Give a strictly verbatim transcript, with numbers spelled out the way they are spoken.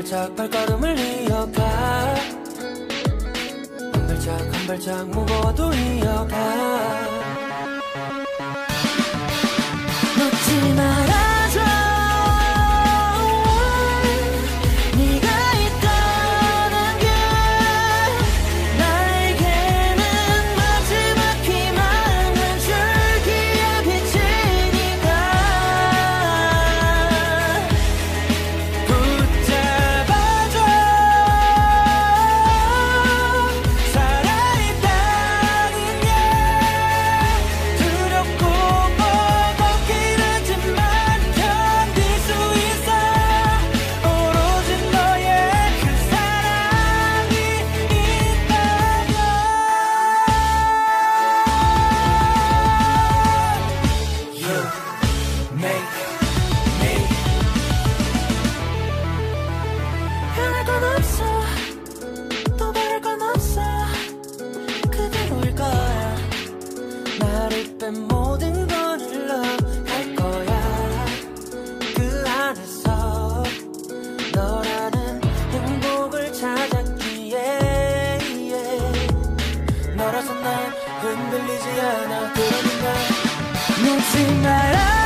발짝 발걸음을 이어가 한 발짝 한 발짝 무거워도 이어가 놓지 말아줘 네가 있다는 게 나에게는 마지막 희망은 줄기의 빛이니까 붙잡아줘 살아있다는 게 두렵고 버겁긴 하지만 견딜 수 있어 오로지 너의 그 사랑이 있다면 You make me 변할 건 없어 또 바랄 건 없어 그대로일 거야 나를 뺀 모든 건 흘러갈 거야 그 안에서 너라는 행복을 찾았기에 너라서 난 흔들리지 않아 그러니 난 놓지 말아